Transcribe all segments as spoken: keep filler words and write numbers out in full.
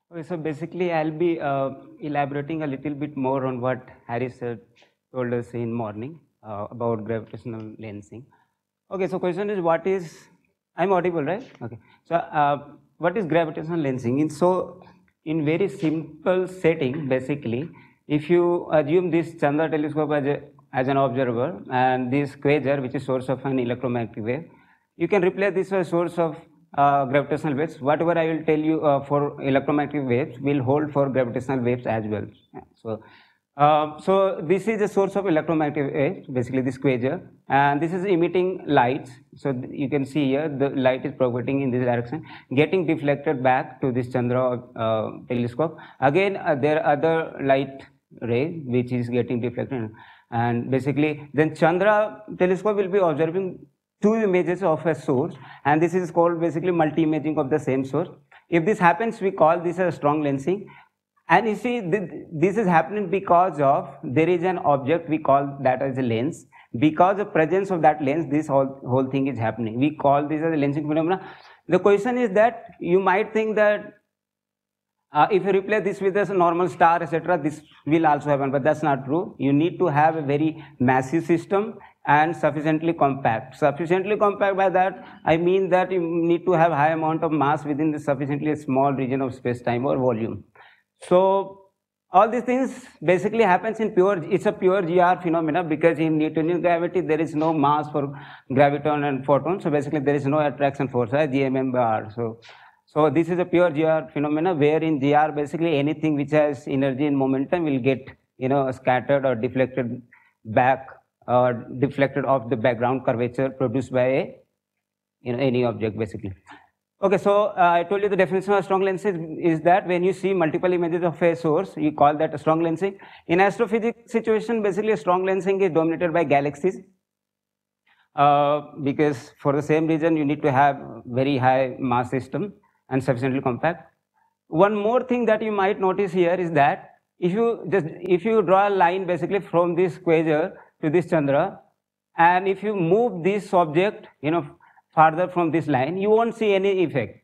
Okay, so basically, I'll be uh, elaborating a little bit more on what Harris uh, told us in morning uh, about gravitational lensing. Okay, so question is, what is, I'm audible, right? Okay, so uh, what is gravitational lensing? In so, in very simple setting, basically, if you assume this Chandra telescope as, a, as an observer and this quasar, which is source of an electromagnetic wave, you can replace this as source of uh, gravitational waves. Whatever I will tell you uh, for electromagnetic waves will hold for gravitational waves as well. So, uh, so this is a source of electromagnetic waves, basically this quasar, and this is emitting lights. So you can see here the light is propagating in this direction, getting deflected back to this Chandra uh, telescope. Again, uh, there are other light ray which is getting deflected, and basically then Chandra telescope will be observing two images of a source, and this is called basically multi-imaging of the same source. If this happens, we call this a strong lensing. And you see, this is happening because of there is an object, we call that as a lens. Because of presence of that lens, this whole, whole thing is happening. We call this as a lensing phenomena. The question is that you might think that uh, if you replace this with a normal star, et cetera, this will also happen, but that's not true. You need to have a very massive system and sufficiently compact. Sufficiently compact, by that I mean that you need to have high amount of mass within the sufficiently small region of space-time or volume. So all these things basically happens in pure, it's a pure G R phenomena, because in Newtonian gravity there is no mass for graviton and photon, so basically there is no attraction force, right? G M M by R. So, so this is a pure G R phenomena, where in G R basically anything which has energy and momentum will get, you know, scattered or deflected back or deflected off the background curvature produced by a, you know, any object basically. Okay, so uh, I told you the definition of strong lensing is that when you see multiple images of a source, you call that a strong lensing. In astrophysics situation, basically a strong lensing is dominated by galaxies, uh, because for the same reason you need to have very high mass system and sufficiently compact. One more thing that you might notice here is that if you just if you draw a line basically from this quasar to this Chandra, and if you move this object, you know, farther from this line, you won't see any effect.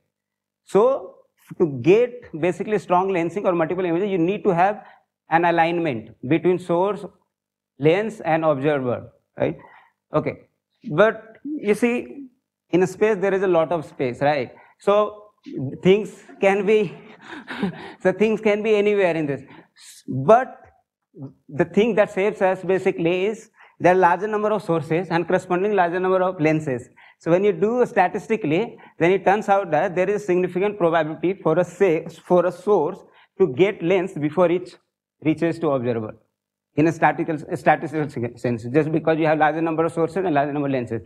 So to get basically strong lensing or multiple images, you need to have an alignment between source, lens and observer, right? Okay, but you see, in a space there is a lot of space, right? So things can be so things can be anywhere in this, but the thing that saves us basically is there are larger number of sources and corresponding larger number of lenses. So when you do statistically, then it turns out that there is significant probability for a say, for a source to get lens before it reaches to observer, in a statistical a statistical sense, just because you have larger number of sources and larger number of lenses.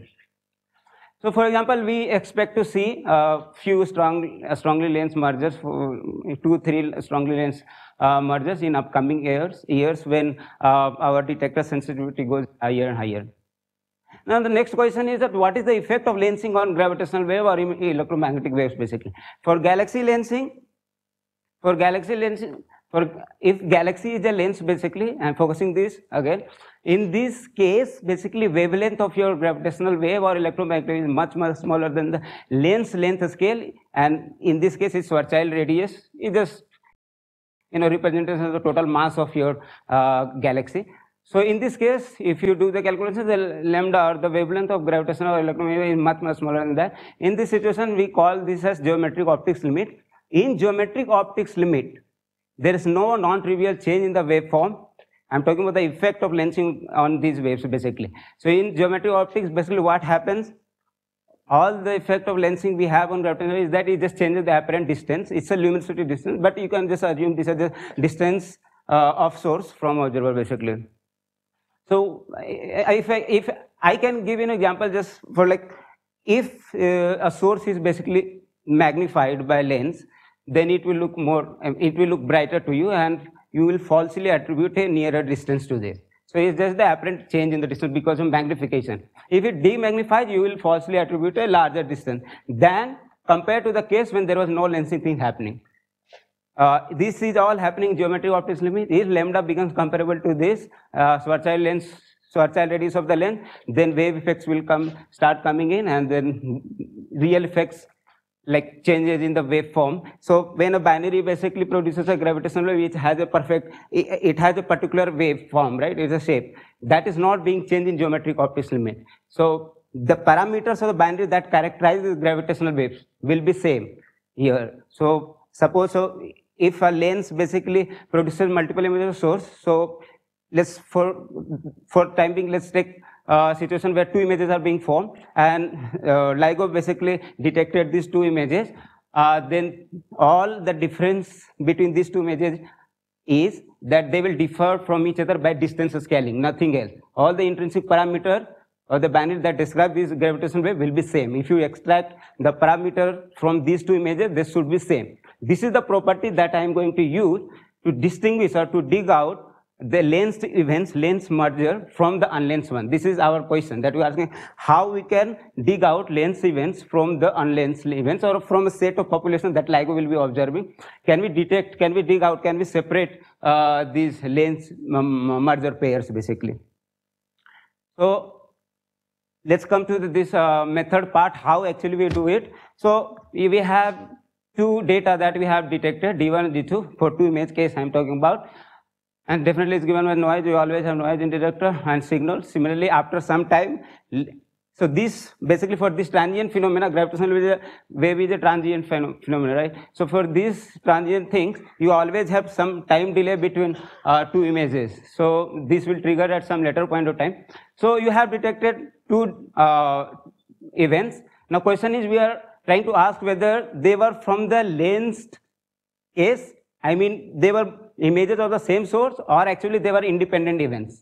So for example, we expect to see a few strong, uh, strongly lensed mergers, for two, three strongly lensed uh, mergers in upcoming years, years when uh, our detector sensitivity goes higher and higher. Now the next question is that what is the effect of lensing on gravitational wave or electromagnetic waves basically? For galaxy lensing, for galaxy lensing, for if galaxy is a lens basically, and focusing this again, in this case basically wavelength of your gravitational wave or electromagnetic is much much smaller than the lens length scale, and in this case its Schwarzschild radius is just, you know, representation of the total mass of your uh, galaxy. So in this case, if you do the calculations, the lambda or the wavelength of gravitational or electromagnetic is much much smaller than that. In this situation, we call this as geometric optics limit. In geometric optics limit, there is no non-trivial change in the waveform. I'm talking about the effect of lensing on these waves basically. So in geometric optics, basically what happens, all the effect of lensing we have on gravitational is that it just changes the apparent distance. It's a luminosity distance, but you can just assume this is the distance uh, of source from observer basically. So if I, if I can give you an example just for like, if uh, a source is basically magnified by lens, then it will look more, it will look brighter to you, and you will falsely attribute a nearer distance to this. So it's just the apparent change in the distance because of magnification. If it demagnifies, you will falsely attribute a larger distance than compared to the case when there was no lensing thing happening. Uh, this is all happening geometric optics limit. If lambda becomes comparable to this uh, Schwarzschild lens, Schwarzschild radius of the lens, then wave effects will come, start coming in, and then real effects like changes in the waveform. So when a binary basically produces a gravitational wave which has a perfect, it, it has a particular waveform, right? It's a shape that is not being changed in geometric optical limit. So the parameters of the binary that characterize gravitational waves will be same here. So suppose so if a lens basically produces multiple images of source, so let's for for time being let's take a situation where two images are being formed, and uh, LIGO basically detected these two images. Uh, then all the difference between these two images is that they will differ from each other by distance scaling, nothing else. All the intrinsic parameter or the binary that describe this gravitational wave will be same. If you extract the parameter from these two images, they should be same. This is the property that I am going to use to distinguish or to dig out the lensed events, lens merger from the unlensed one. This is our question that we are asking, how we can dig out lens events from the unlensed events or from a set of population that LIGO will be observing. Can we detect, can we dig out, can we separate uh, these lens um, merger pairs basically? So let's come to this uh, method part, how actually we do it. So we have two data that we have detected, D one and D two, for two image case I am talking about. And definitely it's given by noise, we always have noise in detector and signal. Similarly, after some time, so this basically for this transient phenomena, gravitational wave is a transient phenomena, right? So for these transient things, you always have some time delay between uh, two images. So this will trigger at some later point of time. So you have detected two uh, events. Now question is, we are trying to ask whether they were from the lensed case. I mean, they were images of the same source, or actually they were independent events.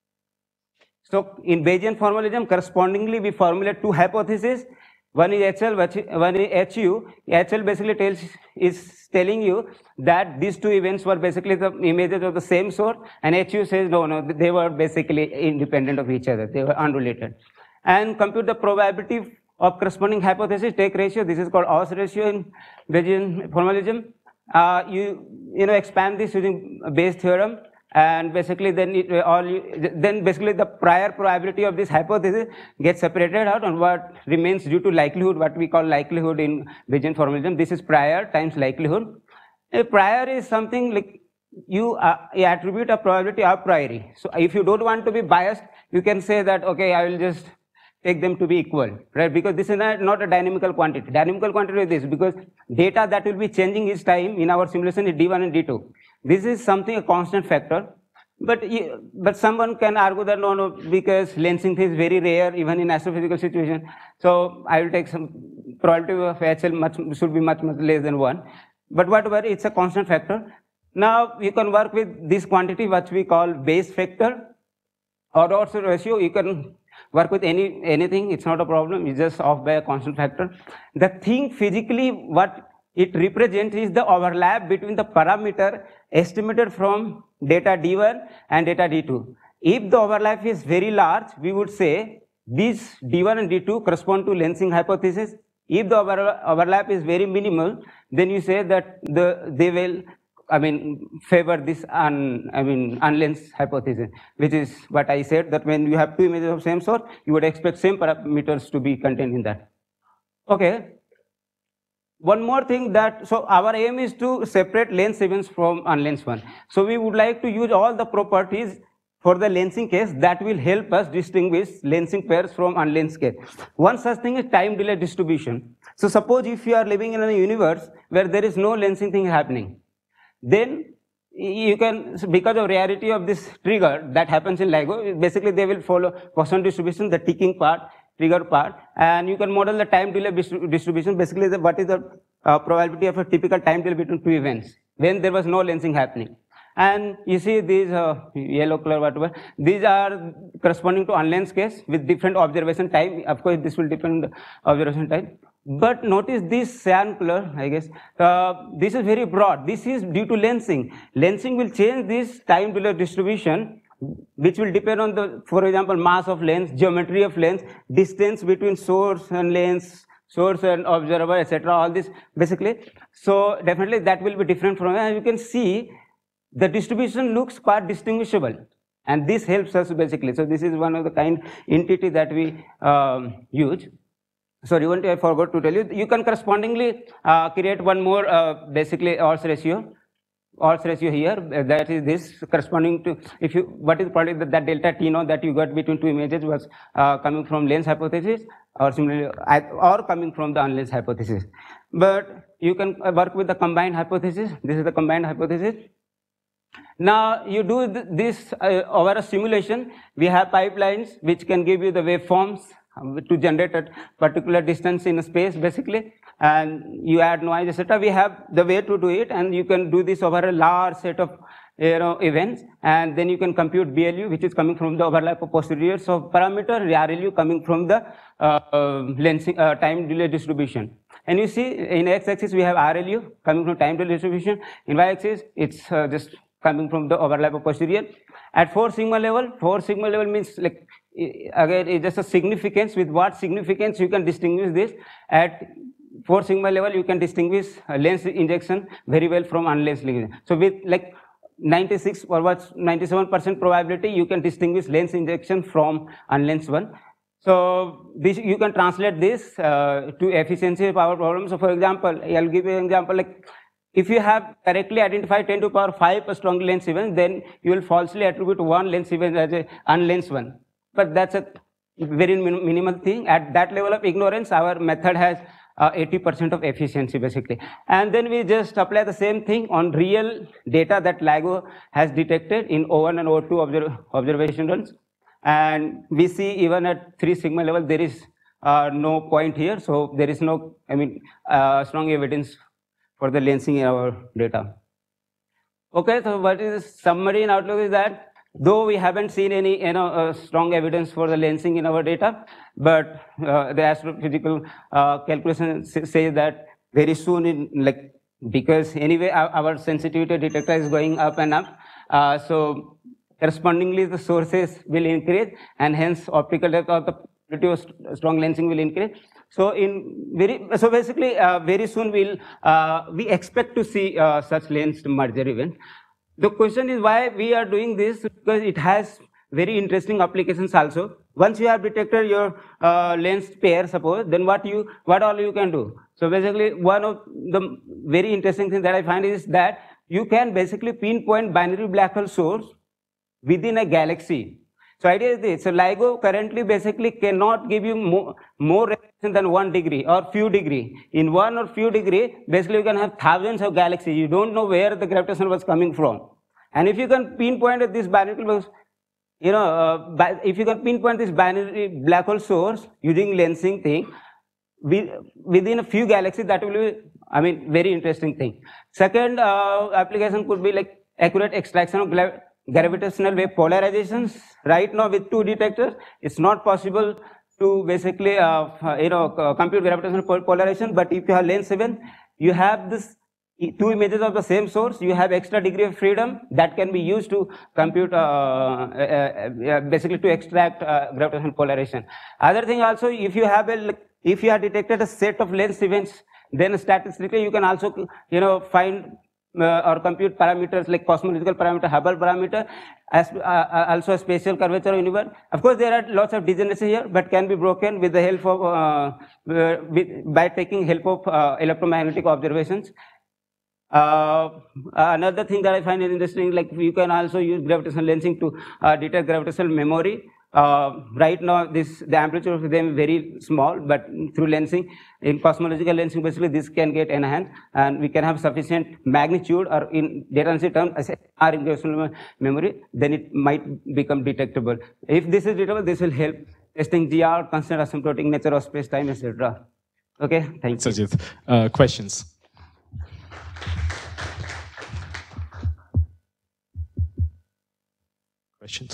So in Bayesian formalism, correspondingly we formulate two hypotheses. One is H L, one is H U. H L basically tells, is telling you that these two events were basically the images of the same source, and H U says no, no, they were basically independent of each other, they were unrelated. And compute the probability of corresponding hypothesis, take ratio, this is called odds ratio in Bayesian formalism. Uh, you you know expand this using Bayes theorem, and basically then it all you, then basically the prior probability of this hypothesis gets separated out, and what remains due to likelihood, what we call likelihood in Bayesian formalism. This is prior times likelihood. A prior is something like you, uh, you attribute a probability a priori. So if you don't want to be biased, you can say that okay, I will just take them to be equal, right? Because this is not, not a dynamical quantity. Dynamical quantity is this, because data that will be changing each time in our simulation is D one and D two. This is something, a constant factor. But but someone can argue that no, no, because lensing is very rare even in astrophysical situation. So I will take some probability of H L much should be much much less than one. But whatever, it's a constant factor. Now you can work with this quantity, what we call Bayes factor or odds ratio. You can work with any anything, it's not a problem, it's just off by a constant factor. The thing physically what it represents is the overlap between the parameter estimated from data D one and data D two. If the overlap is very large, we would say these D one and D two correspond to lensing hypothesis. If the over, overlap is very minimal, then you say that the they will I mean, favor this un, I mean, unlensed hypothesis, which is what I said, that when you have two images of same sort, you would expect same parameters to be contained in that. Okay. One more thing that, so our aim is to separate lens events from unlensed one. So we would like to use all the properties for the lensing case that will help us distinguish lensing pairs from unlensed case. One such thing is time delay distribution. So suppose if you are living in a universe where there is no lensing thing happening, then you can, because of rarity of this trigger that happens in LIGO, basically they will follow Poisson distribution, the ticking part, trigger part, and you can model the time delay distribution, basically the, what is the uh, probability of a typical time delay between two events when there was no lensing happening. And you see these uh, yellow color, whatever, these are corresponding to unlensed case with different observation time. Of course, this will depend on the observation time. But notice this cyan color, I guess, uh, this is very broad. This is due to lensing. Lensing will change this time delay distribution, which will depend on the, for example, mass of lens, geometry of lens, distance between source and lens, source and observer, et cetera. All this basically. So definitely that will be different from, and you can see the distribution looks quite distinguishable, and this helps us basically. So this is one of the kind entity that we um, use. sorry, one thing I forgot to tell you, you can correspondingly uh, create one more uh, basically odds ratio. Odds ratio here, uh, that is this corresponding to, if you, what is probably that, that delta T naught that you got between two images was uh, coming from lens hypothesis, or similarly, or coming from the unlensed hypothesis. But you can work with the combined hypothesis. This is the combined hypothesis. Now you do th this uh, over a simulation. We have pipelines which can give you the waveforms to generate a particular distance in a space basically, and you add noise, et cetera. We have the way to do it, and you can do this over a large set of you know events, and then you can compute B L U, which is coming from the overlap of posteriors of parameter, R L U coming from the uh, uh, lensing, uh, time delay distribution. And you see in x-axis we have R L U coming from time delay distribution. In y-axis it's uh, just coming from the overlap of posterior. At four sigma level, four sigma level means like again it's just a significance. With what significance you can distinguish this? At four sigma level you can distinguish lens injection very well from unlensed injection. So with like ninety-six or what's ninety-seven percent probability you can distinguish lens injection from unlensed one. So this you can translate this uh, to efficiency power problem. So for example, I'll give you an example, like if you have correctly identified ten to the power five strong lens events, then you will falsely attribute one lens event as a unlensed one. But that's a very min minimal thing. At that level of ignorance, our method has eighty percent uh, of efficiency basically. And then we just apply the same thing on real data that LIGO has detected in O one and O two observ observation runs. And we see even at three sigma level, there is uh, no point here. So there is no, I mean, uh, strong evidence for the lensing in our data. Okay, so what is summary and outlook is that though we haven't seen any you know, uh, strong evidence for the lensing in our data, but uh, the astrophysical uh, calculation says that very soon, in like because anyway our, our sensitivity detector is going up and up, uh, so correspondingly the sources will increase, and hence optical depth of the probability of strong lensing will increase. So in very so basically uh, very soon we'll uh, we expect to see uh, such lensed merger event. The question is why we are doing this, because it has very interesting applications also. Once you have detected your uh, lensed pair, suppose, then what you what all you can do. So basically one of the very interesting things that I find is that you can basically pinpoint binary black hole source within a galaxy. So idea is this. So LIGO currently basically cannot give you more, more resolution than one degree or few degree. In one or few degree, basically you can have thousands of galaxies. You don't know where the gravitation was coming from. And if you can pinpoint this binary, you know, uh, if you can pinpoint this binary black hole source using lensing thing, we, within a few galaxies, that will be, I mean, very interesting thing. Second uh, application could be like accurate extraction of gravitational wave polarizations. Right now with two detectors, it's not possible to basically uh, you know uh, compute gravitational polarization. But if you have lens event, you have this two images of the same source, you have extra degree of freedom that can be used to compute uh, uh, uh, basically to extract uh, gravitational polarization. Other thing also, if you have a if you have detected a set of lens events, then statistically you can also you know find Uh, or compute parameters like cosmological parameter, Hubble parameter, as uh, uh, also a spatial curvature of universe. Of course, there are lots of degeneracy here, but can be broken with the help of uh, uh, with, by taking help of uh, electromagnetic observations. Uh, another thing that I find interesting, like you can also use gravitational lensing to uh, detect gravitational memory. Uh, right now, this the amplitude of them is very small, but through lensing, in cosmological lensing, basically this can get enhanced, and we can have sufficient magnitude, or in data density terms, as R in gravitational memory, then it might become detectable. If this is detectable, this will help testing G R, constant asymptotic nature of space-time, et cetera. Okay, thank you. Ajit, uh, questions. Questions.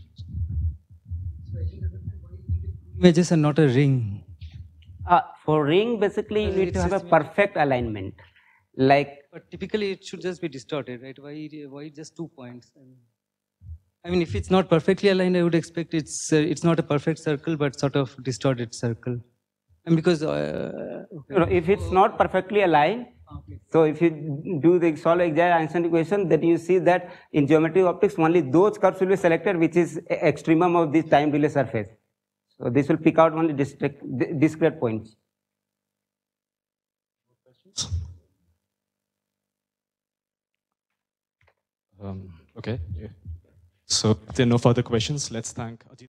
Images are not a ring. Uh, for ring, basically you need to have a perfect alignment. Like, but typically it should just be distorted, right? Why, why just two points? I mean, I mean, if it's not perfectly aligned, I would expect it's uh, it's not a perfect circle, but sort of distorted circle. And because uh, okay. you know, if it's not perfectly aligned, okay. So if you do the solve exact Einstein equation, then you see that in geometric optics only those curves will be selected which is extremum of this time delay surface. So this will pick out only discrete, discrete points. Um, okay. So if there are no further questions, let's thank Ajit.